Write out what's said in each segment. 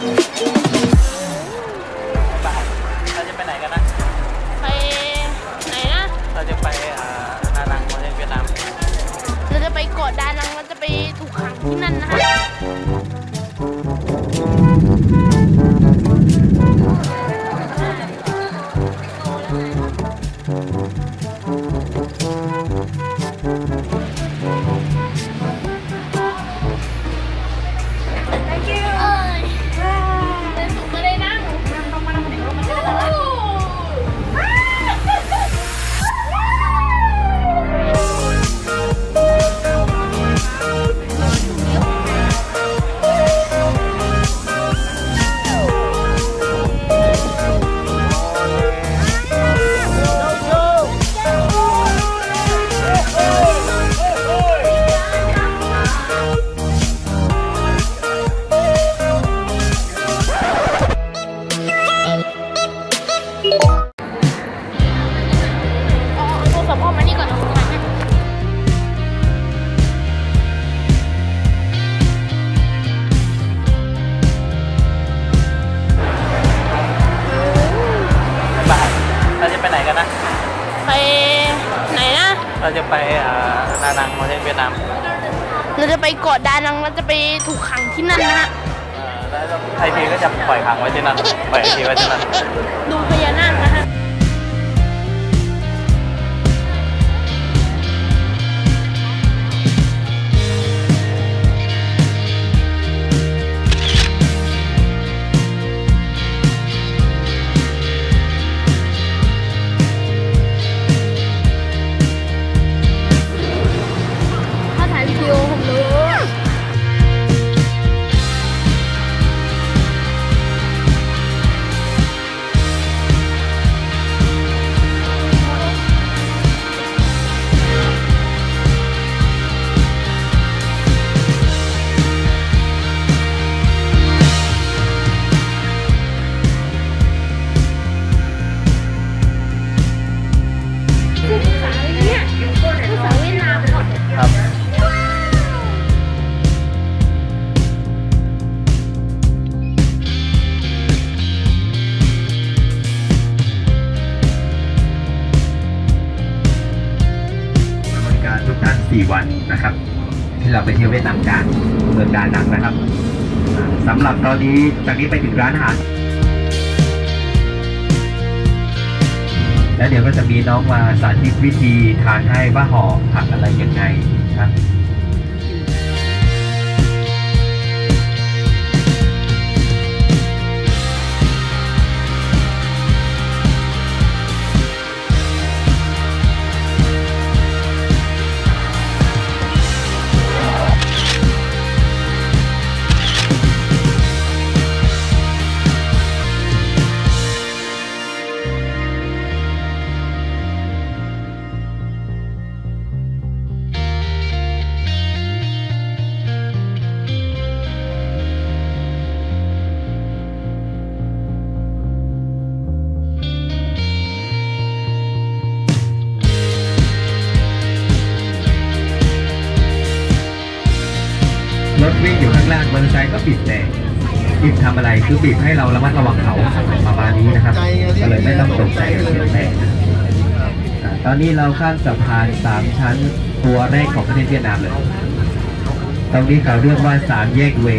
เราจะไปไหนกันนะไปไหนนะเราจะไปดานังประเทศเวียดนามเราจะไปเกาะดานังเราจะไปถูกขังที่นั่นนะฮะไปไหนนะเราจะไปดานังประเทศเวียดนามเราจะไปเกาะดานังเราจะไปถูกขังที่นั่นนะฮะแล้วไทยพีก็จะปล่อยขังไว้ที่นั่นปล่อยไอพีไว้ที่นั่นดูพญานาคนะฮะ 4 วันนะครับที่เราไปเที่ยวเวียดนามกันเมืองดานังนะครับสำหรับตอนนี้จากนี้ไปถึงร้านอาหารแล้วเดี๋ยวก็จะมีน้องมาสาธิตวิธีทานให้ว่าห่อผักอะไรยังไงครับรถวิ่งอยู่ข้างล่างมอเตอร์ไซค์ก็บีบแต่บีบทำอะไรคือบีบให้เราระมัดระวังเขาประมาณนี้นะครับก็เลยไม่ต้องตกใจกับเสียงแต่ตอนนี้เราข้ามสะพาน3 ชั้นตัวแรกของประเทศเวียดนามเลยตรงนี้เขาเรียกว่า3 แยกเว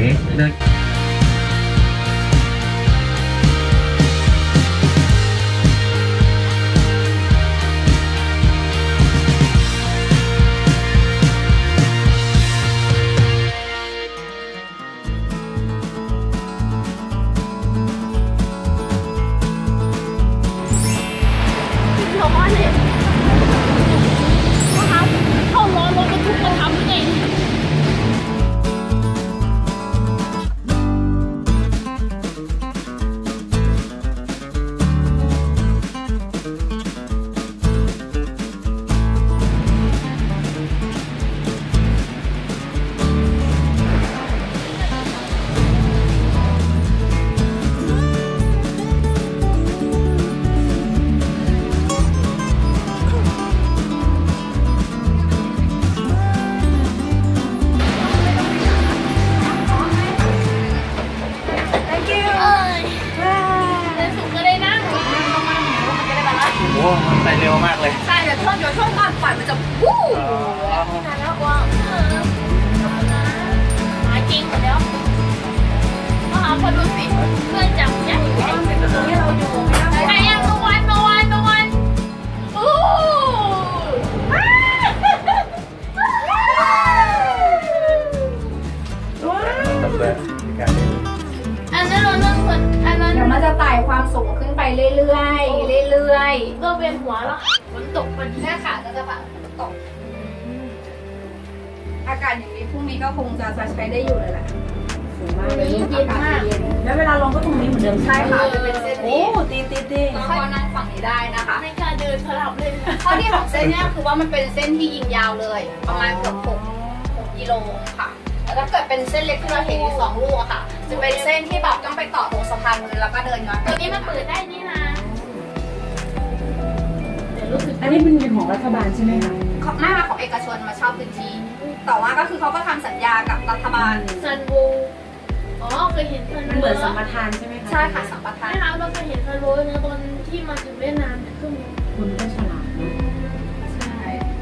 มันไปเร็วมากเลยใช่เดี๋ยวช่วงก่อนปล่อยมันจะวู้นานแล้วว่าหาจริงหมดแล้วมาหาคนดูสิเพื่อนจับยังตรงนี้เราอยู่ใครยังโนวันอู้อันนั้นเราต้องคนอันนั้นเดี๋ยวมันจะไต่ความสูงขึ้นไปเรื่อยๆก็เป็นหัวแล้วฝนตกพอดีแค่ขาจะผ่านตกอากาศอย่างนี้พรุ่งนี้ก็คงจะใช้ได้อยู่เลยแหละสูงมากเลยอากาศเย็นแล้วเวลาลงก็ตรงนี้เหมือนเดิมใช่ค่ะจะเป็นเส้นนี้โอ้ตีแล้วก็นั่งฝั่งนี้ได้นะคะในการเดินสลับเลยข้อดีของเส้นนี้คือว่ามันเป็นเส้นที่ยิงยาวเลยประมาณเกือบ6 กิโลค่ะแล้วถ้าเกิดเป็นเส้นเล็กที่เราเห็นอยู่2 ลูกอะค่ะจะเป็นเส้นที่แบบต้องไปต่อตรงสะพานมือแล้วก็เดินย้อนตัวนี้มันเปิดได้นี่นะอันนี้เป็นของรัฐบาลใช่ไหมคะไม่มาของเอกชนมาเช่าพื้นที่แต่ว่าก็คือเขาก็ทำสัญญากับรัฐบาลซันบูอ๋อเคยเห็นซันบูมันเหมือนสัมปทานใช่ไหมคะใช่ค่ะสัมปทานไม่รับเราเคยเห็นซันบูนะตอนที่มาถึงเวียดนามขึ้นคุณก็ฉลาดนะใช่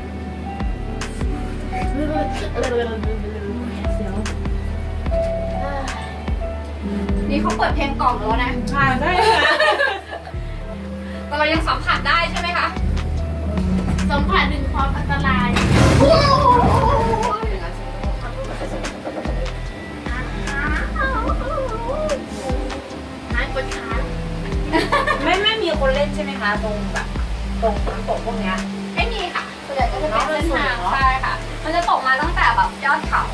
นี่เขาเปิดเพลงกล่อมแล้วนะได้แต่เรายังสัมผัสได้ใช่ไหมคะสัมผัสถึงความอันตรายหายปวดขาไม่มีคนเล่นใช่ไหมคะตรงแบบตรงน้ำตกพวกเนี้ยไม่มีค่ะส่วนใหญ่ก็จะเป็นเส้นทางใช่ค่ะมันจะตกมาตั้งแต่แบบยอดเขา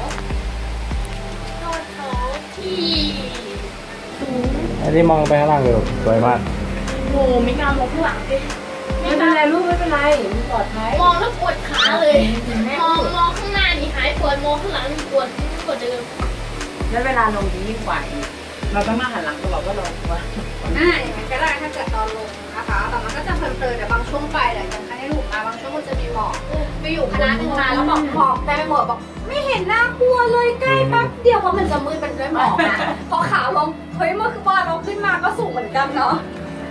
ที่สูงอันนี้มองไปข้างล่างเลยสวยมากโอ้ไม่กล้ามองข้างหลังดิไม่เป็นไรลูกไม่เป็นไรปลอดภัยมองแล้วปวดขาเลยมองข้างหน้านี่หายปวดมองข้างหลังปวดเดิมแล้วเวลาลงยิ่งกว่าเราต้องมาหันหลังตัวก็ลงว่าอย่างนั้นก็ได้ถ้าเกิดตอนลงนะคะแต่มันก็จะเพลินๆแต่บางช่วงไปแหละอย่างครั้งที่ลูกมาบางช่วงมันจะมีหมอกไปอยู่คณะหนึ่งมาแล้วบอกหมอกแต่หมอกบอกไม่เห็นน่ากลัวเลยใกล้แป๊บเดียวเพราะมันจะมืดเป็นด้วยหมอกนะพอขาลงเฮ้ยเมื่อคือว่าเราขึ้นมาก็สูงเหมือนกันเนาะ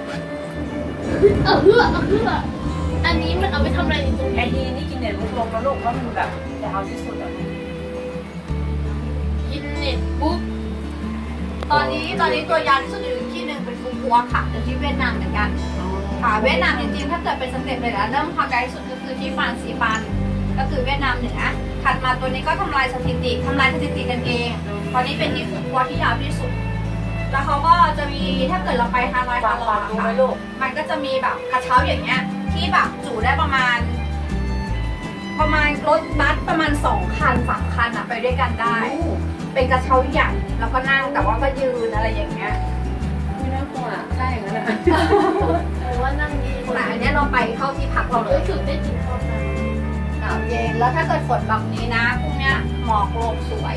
เพื่ออันนี้มันเอาไปทำอะไรในตรงไอทีนี่กินเน็ตบุ๊กลงแล้วลูกว่ามันแบบจะเอาที่สุดอ่ะกินเน็ตบุ๊กตอนนี้ตัวยาวที่สุดอยู่ที่หนึ่งเป็นฟูกัวค่ะเป็นที่เวียดนามเหมือนกันค่ะเวียดนามจริงๆถ้าเกิดเป็นสเต็ปเลยนะเริ่มพาไกลที่สุดก็คือที่ฟานซีฟานก็คือเวียดนามเหนือถัดมาตัวนี้ก็ทำลายสถิติกันเองตอนนี้เป็นที่ฟูกัวที่ยาวที่สุดแล้วเขาก็จะมีถ้าเกิดเราไปฮานอยค่ะมันก็จะมีแบบกระเช้าอย่างเงี้ยที่แบบจุได้ประมาณรถบัสประมาณ2 คัน 3 คันอะไปด้วยกันได้เป็นกระเช้าใหญ่แล้วก็นั่งแต่ว่าก็ยืนอะไรอย่างเงี้ยไม่น่ากลัวใช่อย่างนั้นแหละแต่ว่านั่งดีแต่อันนี้เราไปเข้าที่พักเราเลยรู้สึกได้ถึงความหนาวเย็นแล้วถ้าเกิดฝนแบบนี้นะพวกเนี้ยหมอกลงสวย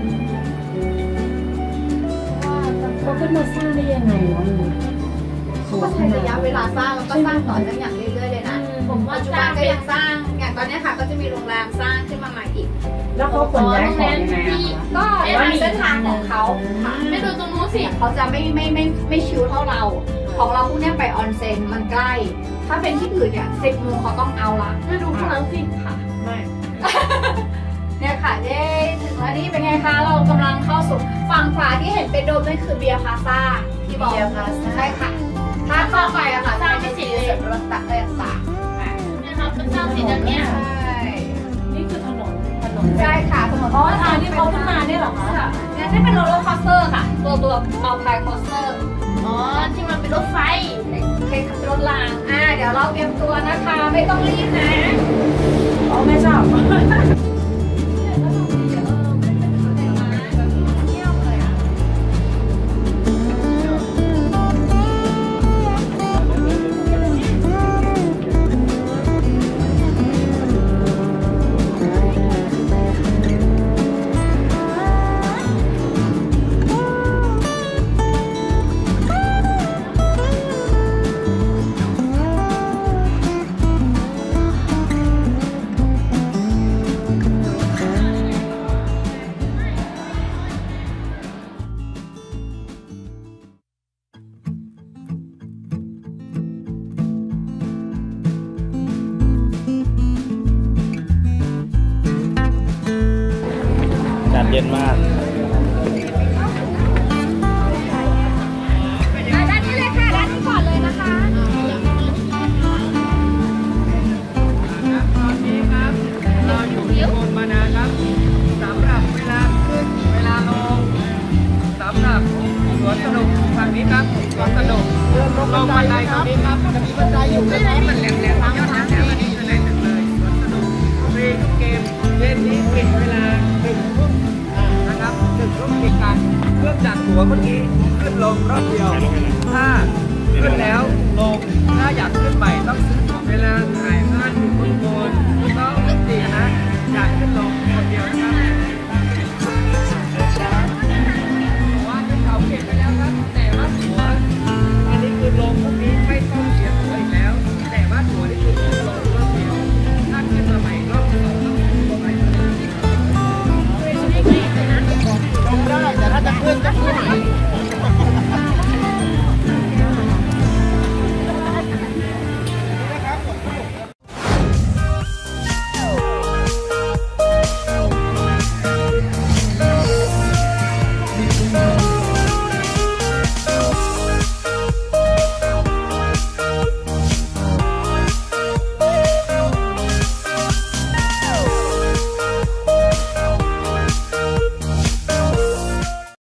เขาขึ้นมาสร้างได้ยังไงวะก็ใช้ระยะเวลาสร้างแล้วก็สร้างต่อเนื่องอย่างเรื่อยๆเลยนะผมว่าปัจจุบันก็ยังสร้างอย่างตอนนี้ค่ะก็จะมีโรงแรมสร้างขึ้นมาใหม่อีกแล้วเขาขนย้ายของยังไงก็มีเส้นทางของเขาไม่ดูตรงนู้นสิเขาจะไม่ชิวเท่าเราของเราพวกนี้ไปออนเซ็นมันใกล้ถ้าเป็นที่อื่นเนี่ย10 โมงเขาต้องเอาละไม่ดูข้างหลังสิค่ะไม่เนี่ยค่ะได้ถึงแล้วนี่เป็นไงคะเรากำลังเข้าสู่ฝั่งขวาที่เห็นเป็นโดมนั่นคือเบียร์พาซ่าที่บอกใช่ค่ะถ้าเข้าไปอะค่ะสร้างไม่เสร็จเลยรถตักเลยต่างนะครับเป็นสร้างเสร็จอย่างเนี้ยนี่คือถนนใช่ค่ะถนนทางที่เขาขึ้นมาเนี่ยหรอคะเนี่ยนี่เป็นโรลเลอร์คอสเตอร์ค่ะตัวมัลติคอสเตอร์ที่มันเป็นรถไฟเป็นรถรางเดี๋ยวเราเตรียมตัวนะคะไม่ต้องรีบนะไม่ชอบย็นมากด้านนี้เลยค่ะด้านนี้ก่อนเลยนะคะตอนนี้ครับเราอยู่ที่โคนมานาครับสำหรับเวลาขึ้นเวลาลงสำหรับสวนสนุกฝั่งนี้ครับสวนสนุกลงบันไดตรงนี้ครับจะมีบันไดอยู่ตรงนี้มันแหลมๆยอดน้ำแถวนี้จะไหนจังเลยสวนสนุกฟรีทุกเกมเล่นนี้ปิดเวลา1 ทุ่มนะครับ1 ทุ่มปิดกันเครื่องจักรหัวเมื่อกี้ขึ้นลงรอบเดียวถ้าขึ้นแล้วลงถ้าอยากขึ้นใหม่ต้องซื้อของเวลาถ่ายภาพอยู่บนโคนต้องดีนะอยากขึ้นลงคนเดียวนะครับว่าขึ้นเขาเก็บไปแล้วครับแต่ว่าหัวอันนี้คือลงพวกนี้ไม่ต้องเสียหัวอีกแล้วแต่ว่าหัวนี่คือขึ้นลงรอบเดียวถ้าขึ้นมาใหม่รอบที่2ต้องขึ้นตัวใหม่ลงได้แต่ถ้าจะขึ้นก็ขึ้นใหม่